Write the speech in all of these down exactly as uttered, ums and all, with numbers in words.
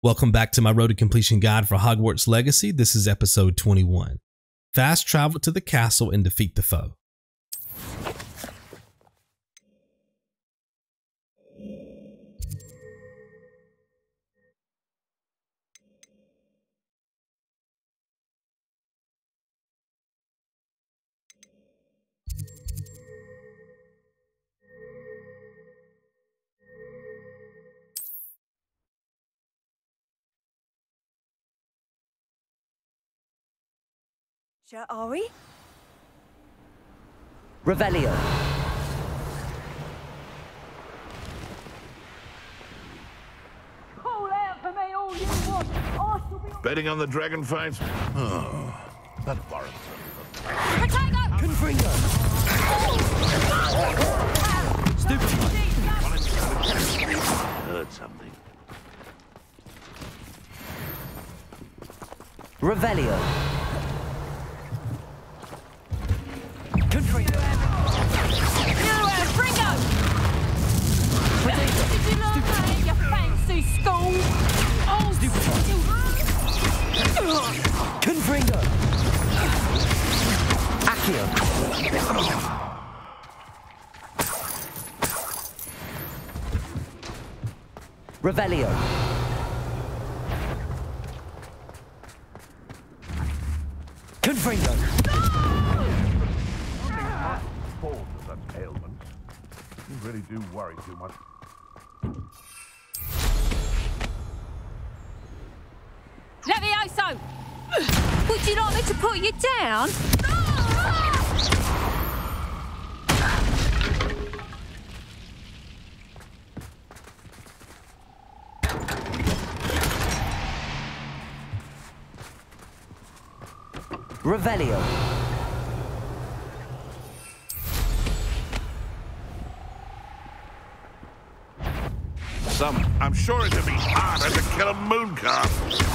Welcome back to my Road to Completion guide for Hogwarts Legacy. This is episode twenty-one. Fast travel to the castle and defeat the foe. Sure, are we? Revelio. Call out for me all you want. I shall be... Betting on the dragon fight? Oh, that warrants it. Potato! Confringo. Stupid. Heard something. Revelio. Confringo. You, uh, Fringo! Did you learn that in your fancy school? Oh, Stupid. Confringo. Accio. Revelio. Confringo. Fall to such ailments. You really do worry too much. Levioso! Would you like me to put you down? Revelio. Some, I'm sure it'd be harder to kill a mooncalf.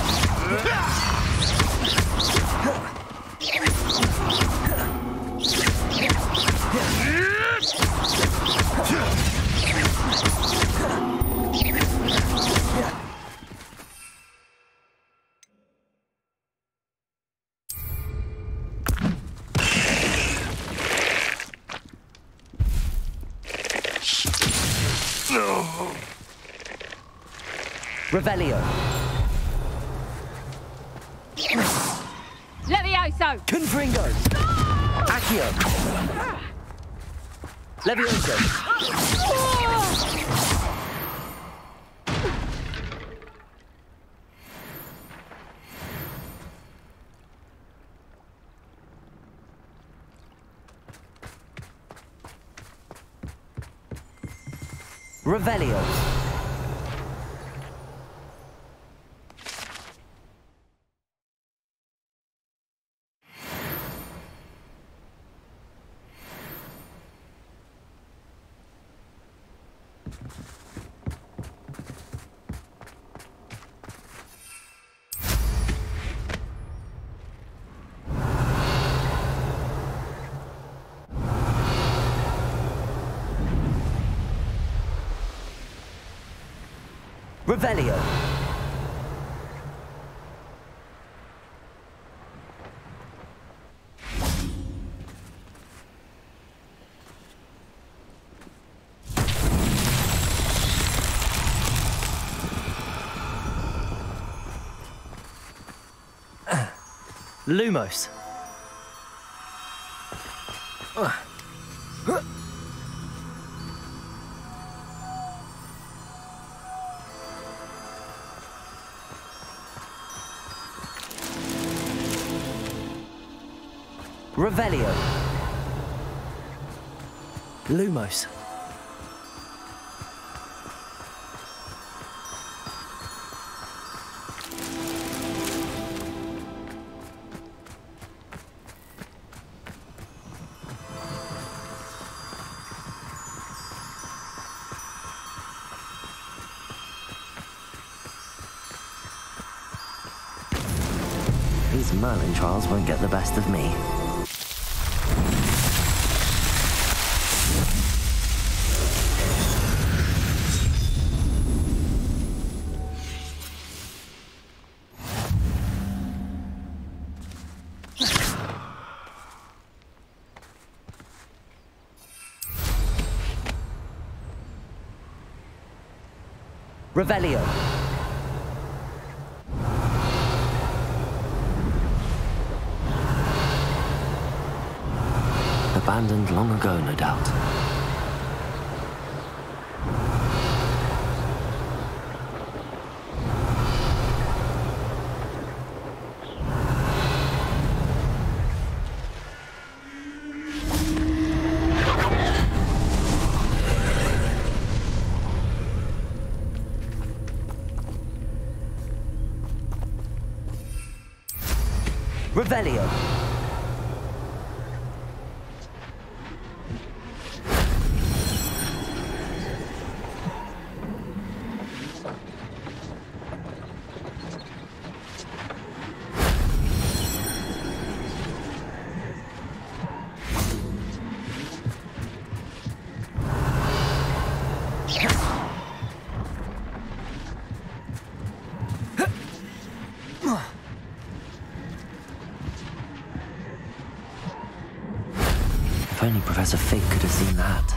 Revelio. Levioso! Confringo. Accio. Levioso. Revelio. Revelio. Lumos. Revelio. Lumos. These Merlin trials won't get the best of me. Revelio. Abandoned long ago, no doubt. Revelio. If only Professor Fig could have seen that.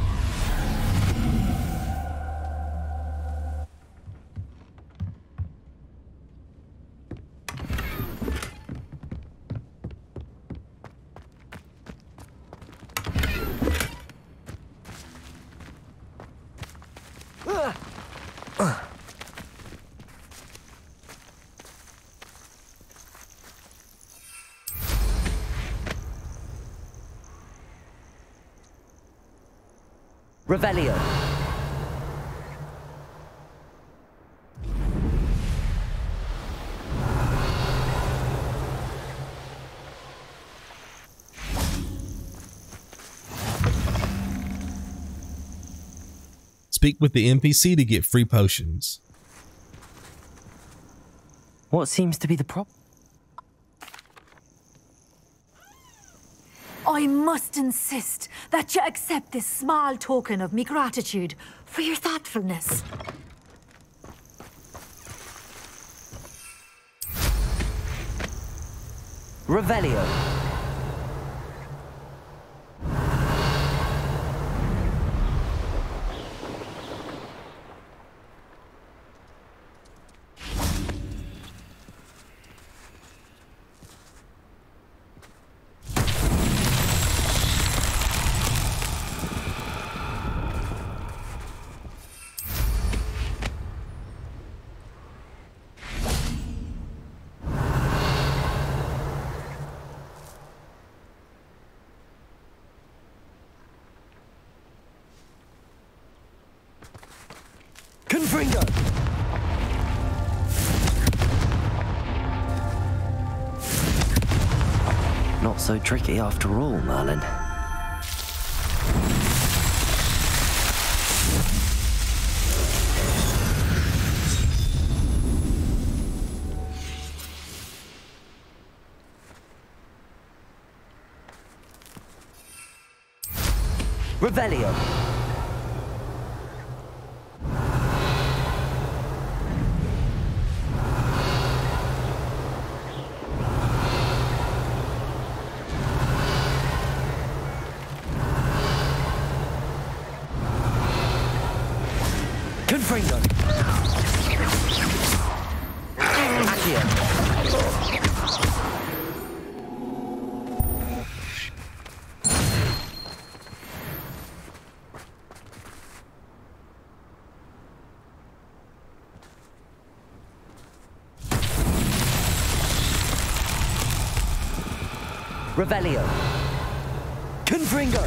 Revelio. Speak with the N P C to get free potions. What seems to be the problem? I must insist that you accept this small token of me gratitude for your thoughtfulness. Revelio. Confringo! Not so tricky after all, Merlin. Revelio. Confringo. Accio. Revelio. Confringo.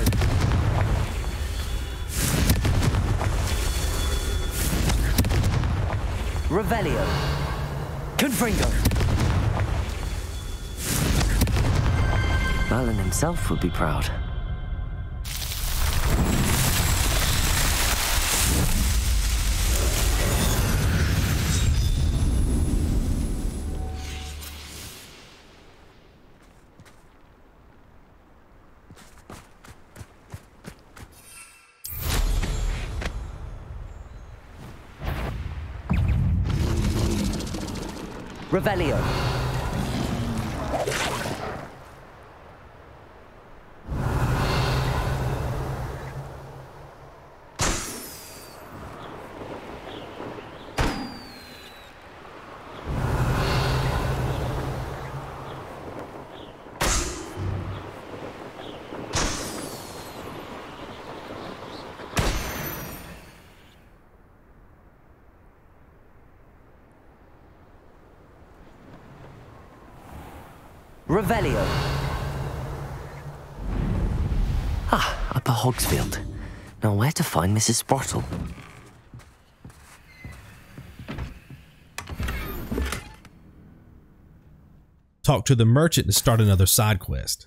Revelio. Confringo. Merlin himself would be proud. Revelio. Revelio. Ah, Upper Hogsfield. Now where to find Missus Sprottle? Talk to the merchant to start another side quest.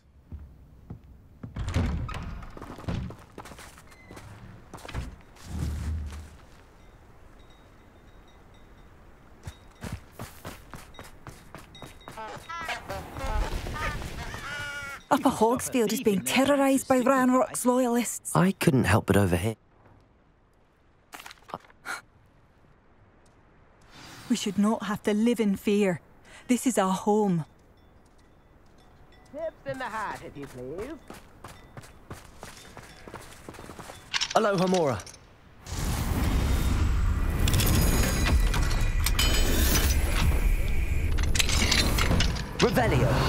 Upper Hogsfield is being terrorised by Ranrock's loyalists. I couldn't help but overhear. We should not have to live in fear. This is our home. Tips in the hat, if you please. Aloha Mora. Revelio.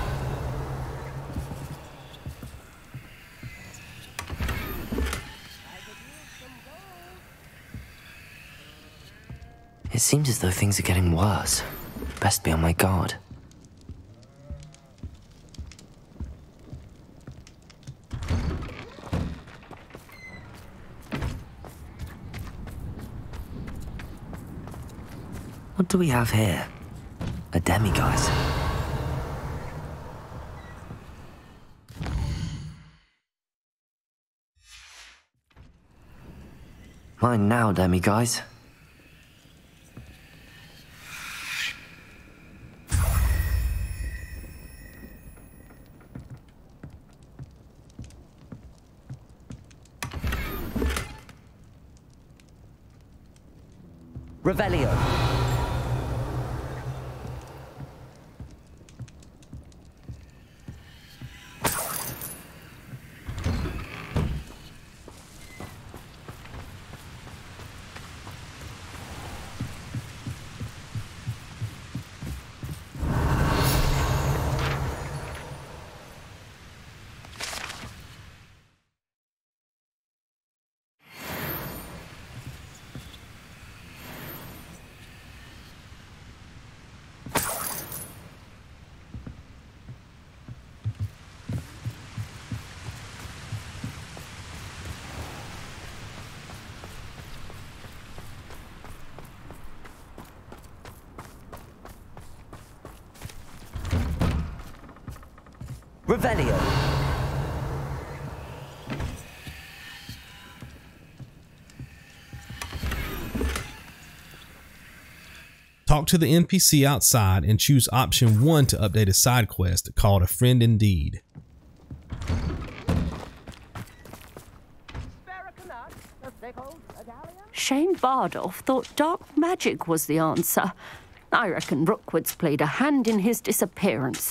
It seems as though things are getting worse. Best be on my guard. What do we have here? A demiguise. Mine now, demiguise. Revelio. Revelio. Talk to the N P C outside and choose option one to update a side quest called A Friend Indeed. Shane Bardolph thought dark magic was the answer. I reckon Rookwood's played a hand in his disappearance.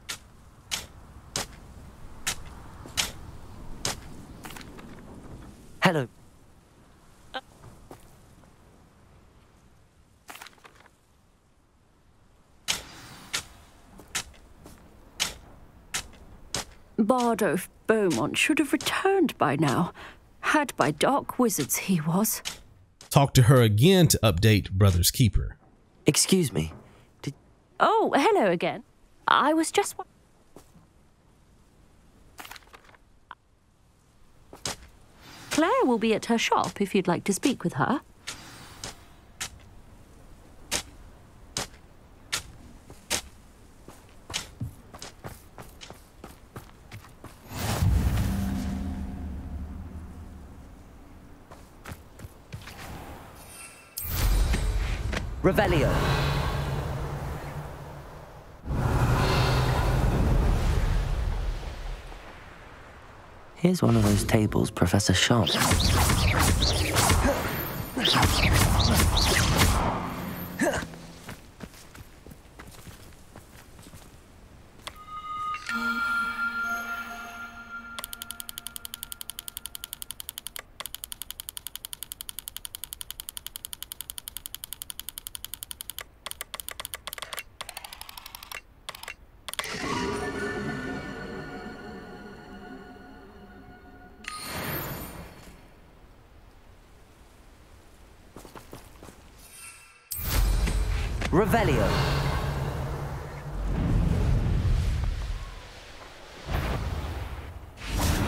Hello. Bardolph Beaumont should have returned by now. Had by dark wizards he was. Talk to her again to update Brother's Keeper. Excuse me. Did... Oh, hello again. I was just... Claire will be at her shop if you'd like to speak with her. Revelio. Here's one of those tables Professor Sharp. Revelio.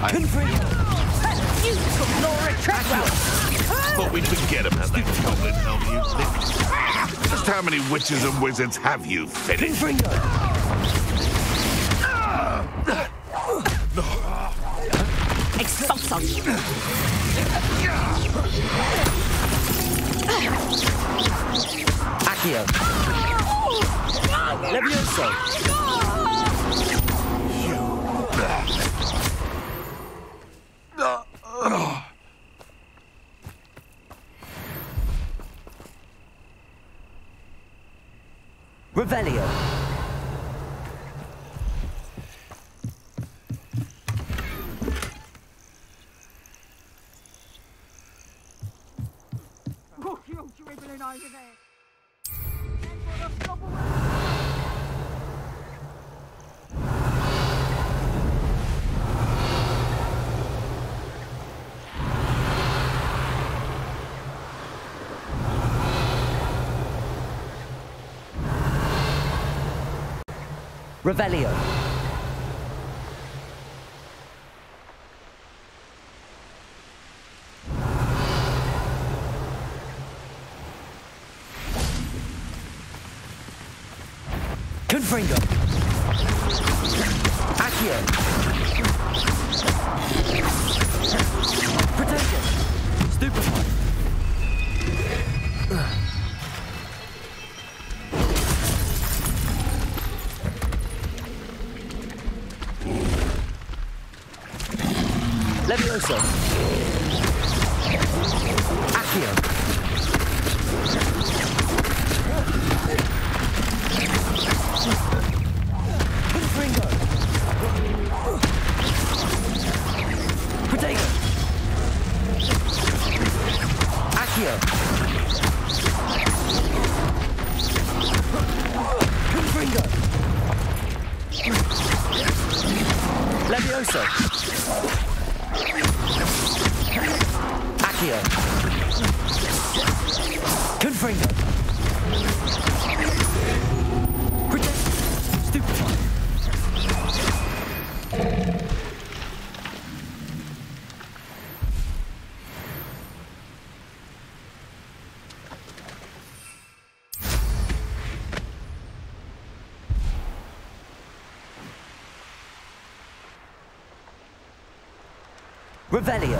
You took Laura Treadwell. Thought we'd forget about that goblin helm you nicked. Just how many witches and wizards have you finished? Expulso. Accio. Levioso. Revelio. Oh, you're dribbling over there. Revelio. Confringo. Accio. Protection. Stupefy. Levioso. Accio. Confringo. Protego. Accio. Confringo. Levioso. Accio. Confringo. Protect. Stupefy. Revelio.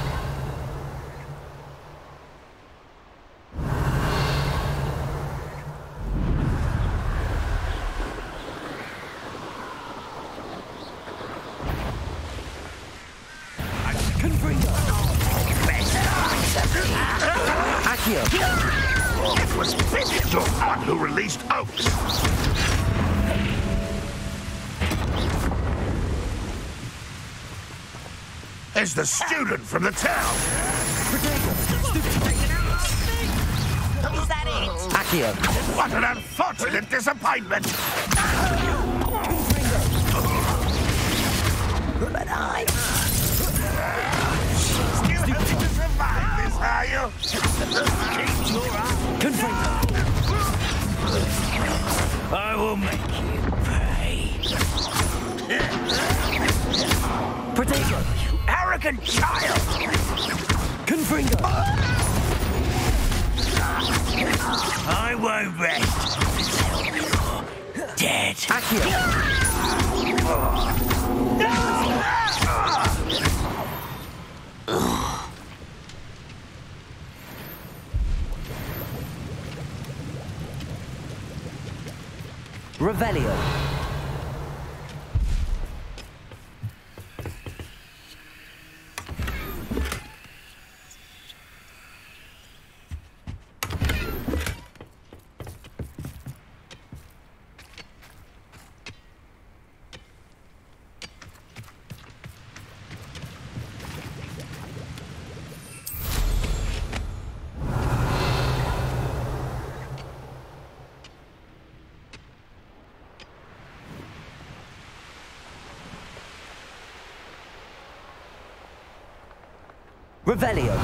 Confringo. Accio. It was Bennett, the one who released Oaks. There's the student from the town. Is that it? Accio. What an unfortunate disappointment. But I... You hoping to survive this, are you? Confringo. I will make you pay. Protego. Arrogant child! Confringo. I won't rest until you're dead. Accio. Revelio. Revelio.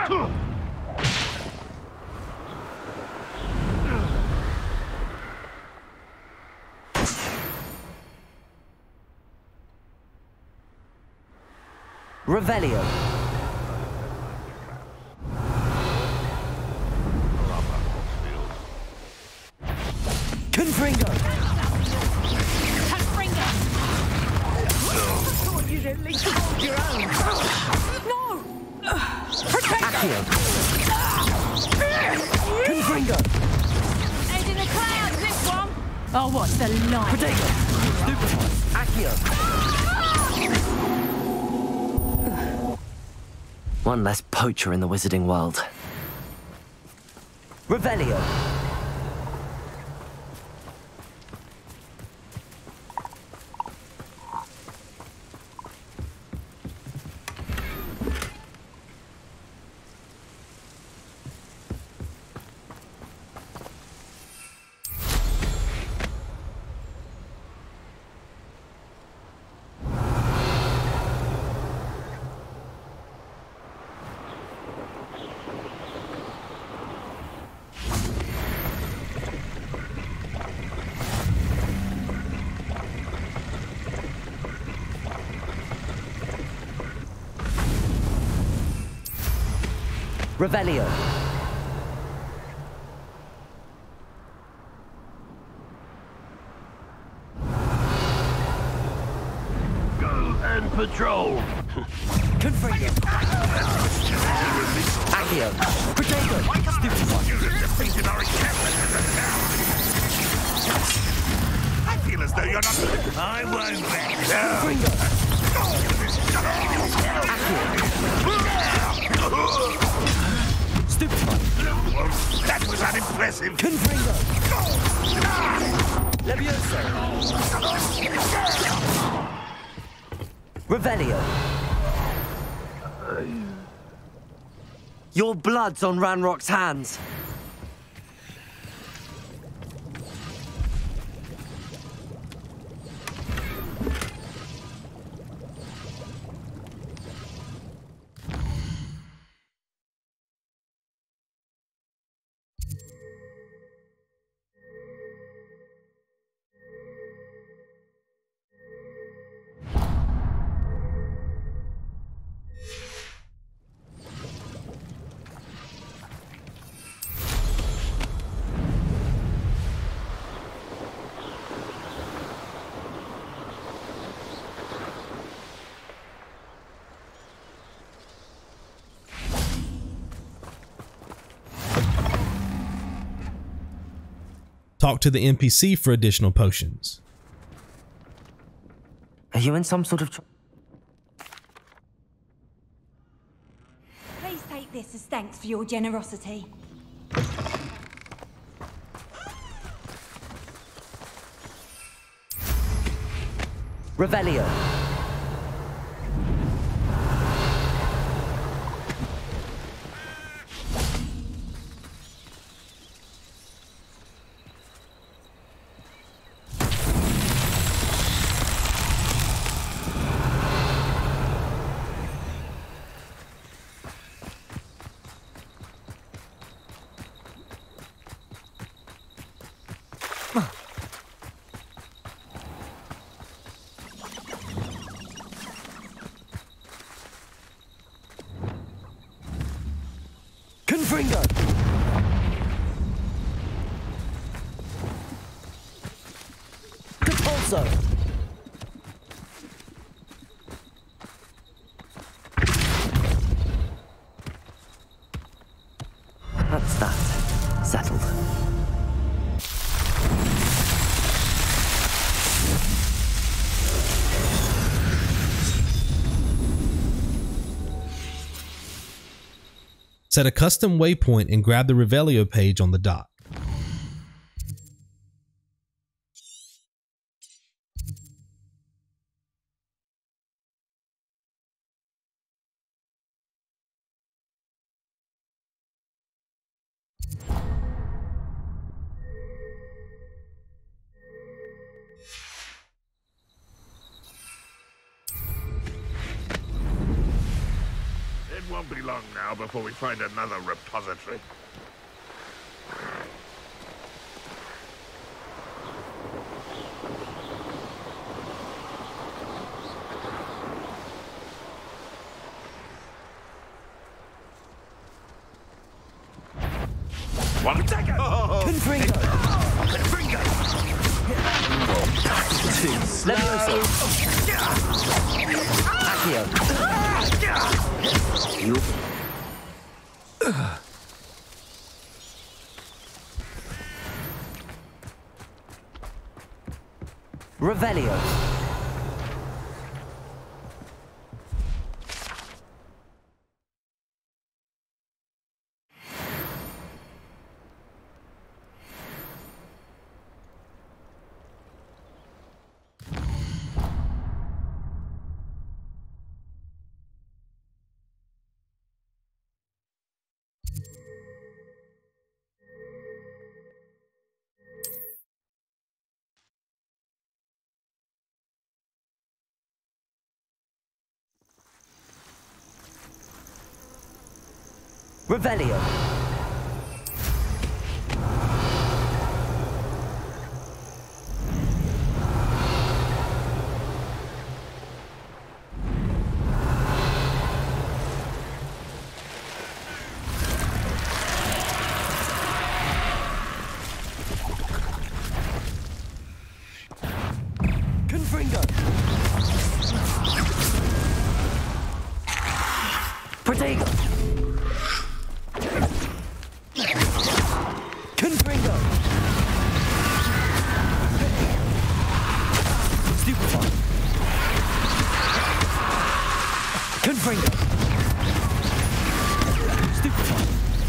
Revelio. Confringo. Confringo. Thought you'd at least hold your own. No! Protego! Confringo. Head in the clouds, this one! Oh, what the line? Protego. Stupefy. Accio. One less poacher in the wizarding world. Revelio. Revelio. Go and patrol. Confringo. Accio. Protego. Defeated our encampment in the town. I feel as though you're not. I won't rest. Confringo. Stupefy. That was unimpressive. Confringo. Levioso. Revelio. Your blood's on Ranrock's hands. Talk to the N P C for additional potions. Are you in some sort of tr- Please take this as thanks for your generosity. Revelio. Confringo. Capulso. That's that. Settled. Set a custom waypoint and grab the Revelio page on the dock. won't be long now before we find another repository. One second! Oh. Confringo! Confringo! Too slow! Accio! You... Revelio! Revelio. Confringo. Protego. Confringo! Stupefy! Confringo! Stupefy!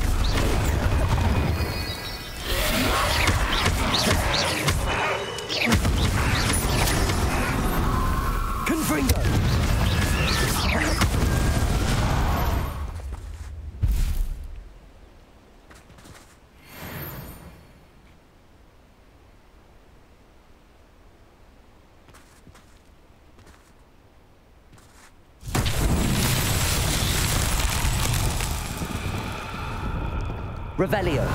Confringo! Revelio.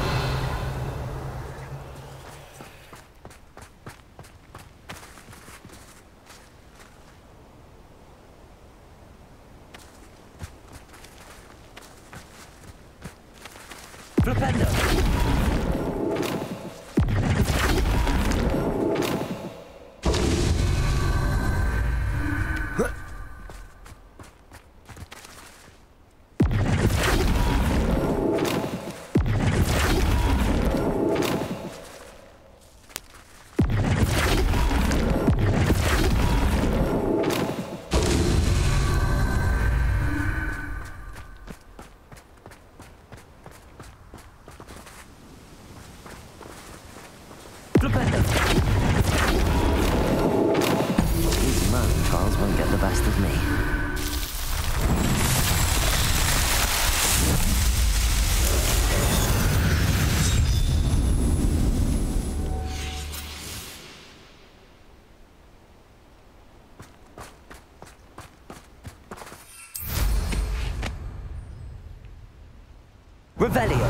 Flipendo. These man trials won't get the best of me. Revelio.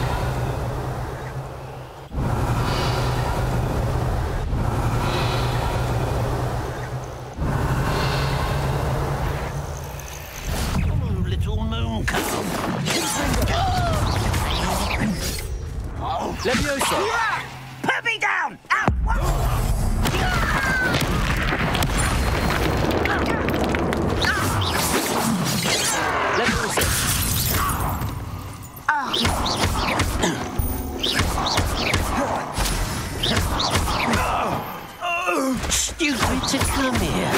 Levioso! Put me down! Out! Levioso! Stupid to come here.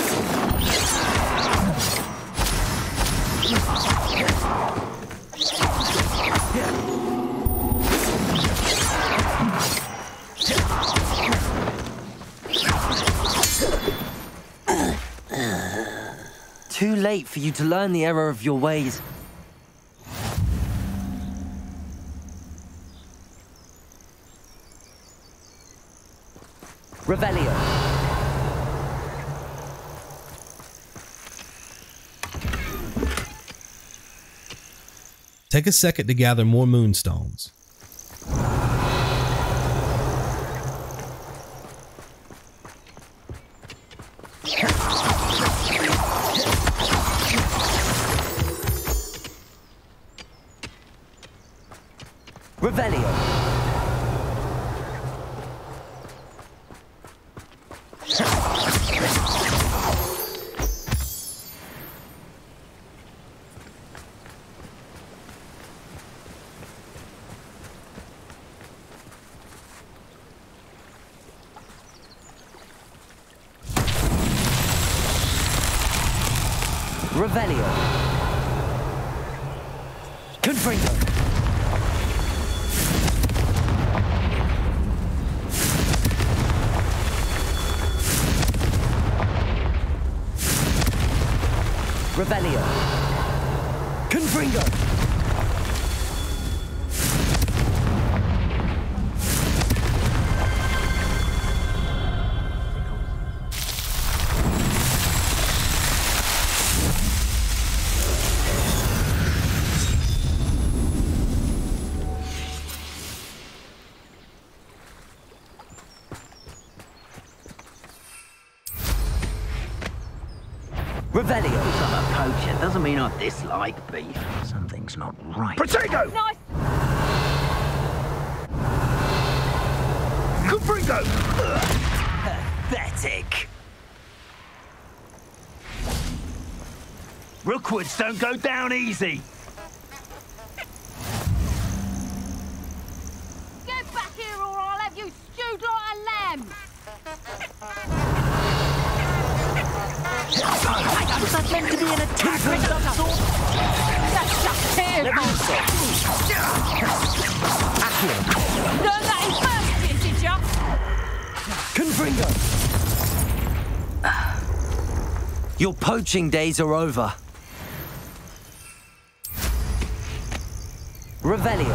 Too late for you to learn the error of your ways. Revelio. Take a second to gather more moonstones. Revelio. Revelio. Confringo. Revelio. Confringo. Revelio. I'm a poacher doesn't mean I dislike beef. Something's not right. Protego! Nice. Confringo! Pathetic. Rookwoods don't go down easy. Get back here or I'll have you stewed like a lamb. Was that meant to be an attack of some sort? That's just here. Learn that in first year, did ya? Confringo. Your poaching days are over. Revelio.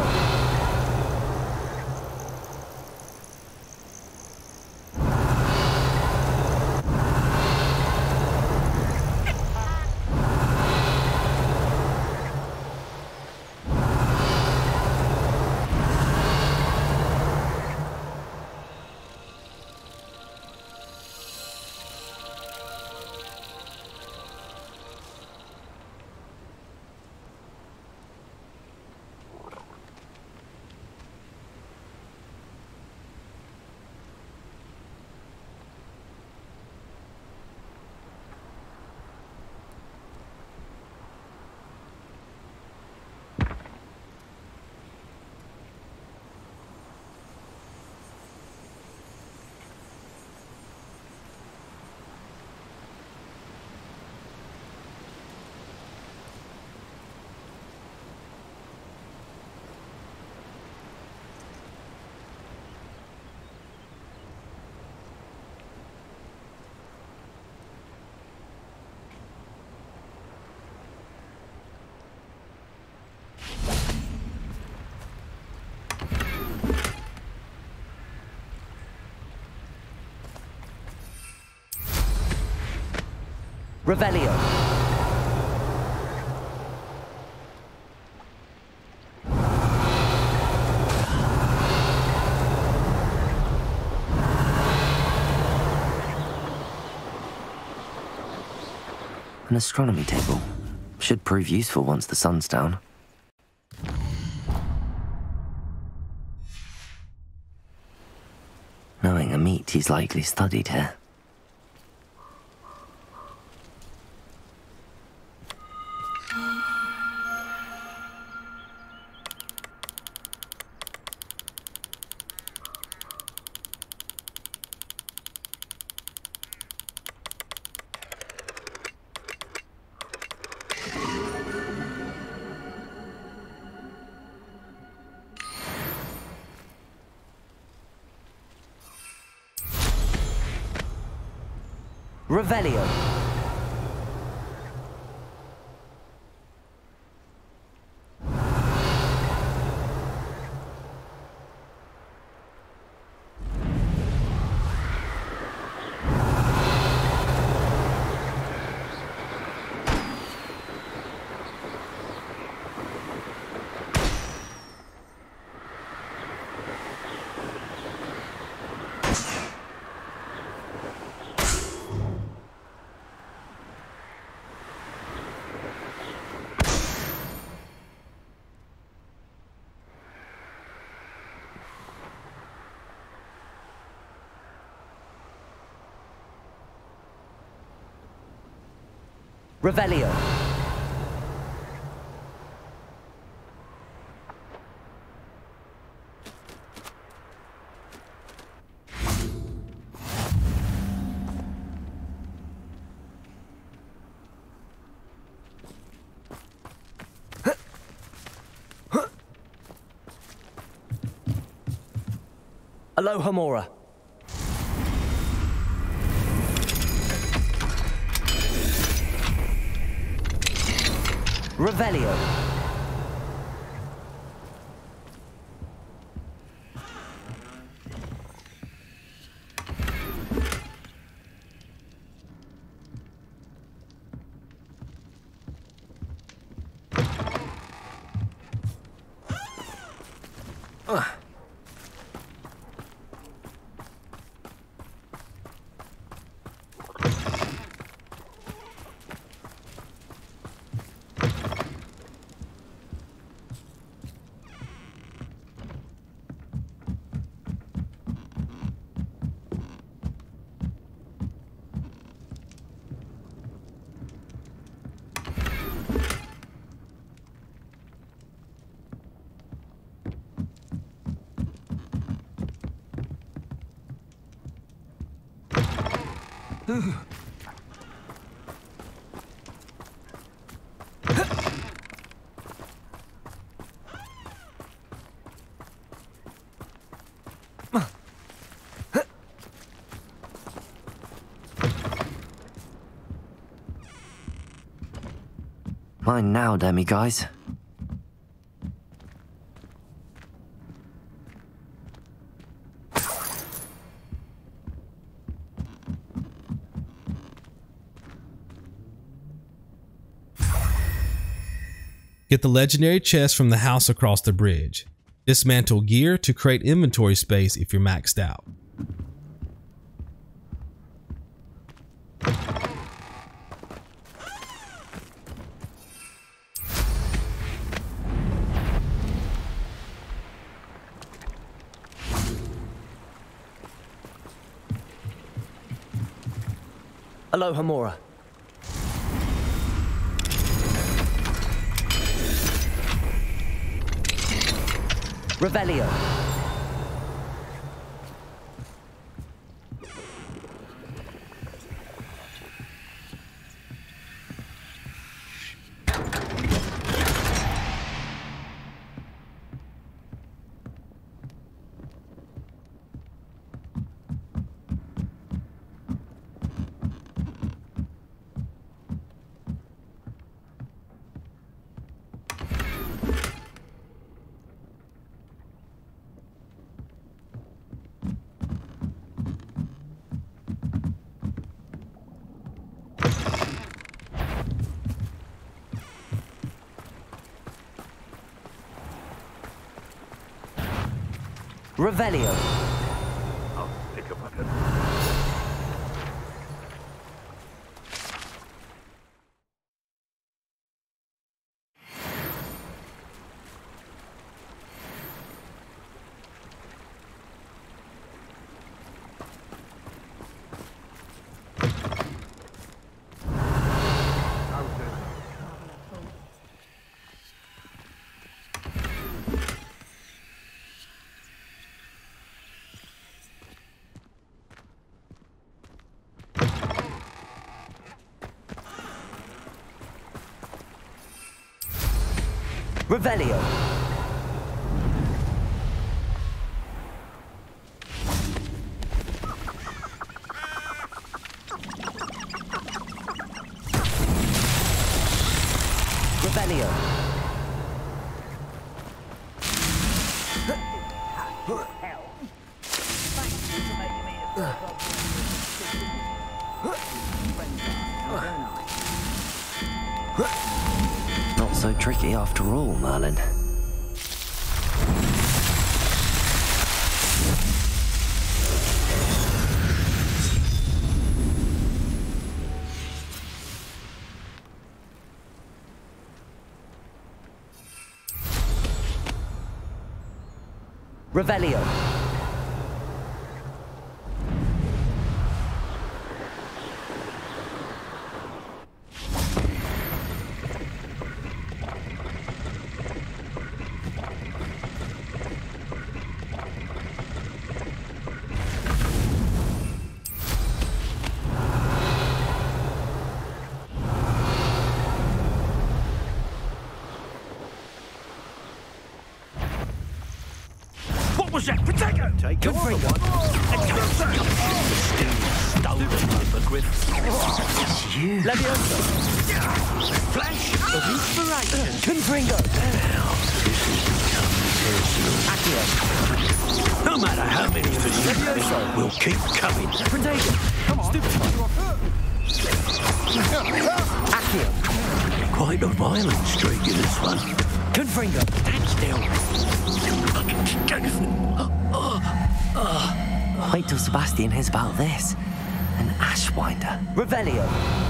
Revelio. An astronomy table. Should prove useful once the sun's down. Knowing a meat, he's likely studied here. Revelio. Revelio. Alohomora. Revelio. Uh. Mine now, demi guys. Get the legendary chest from the house across the bridge. Dismantle gear to create inventory space if you're maxed out. Alohomora. Revelio. Revelio. I'll stick a button. Revelio. Revelio. Not so tricky after all, Merlin. Revelio. was that? Potato! Take your one. Stolen hippogriff. It's you. Leviosa. Flash of inspiration. Confringo. Accio. No matter how many of these Leviosa will keep coming. Potato. Come on. Accio. Quite a violent streak in this one. Confringo. Stand still. Wait till Sebastian hears about this. An Ashwinder. Revelio.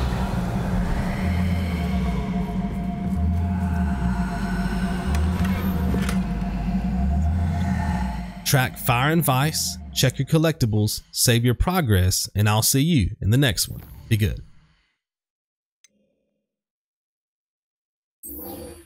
Track Fire and Vice, check your collectibles, save your progress, and I'll see you in the next one. Be good.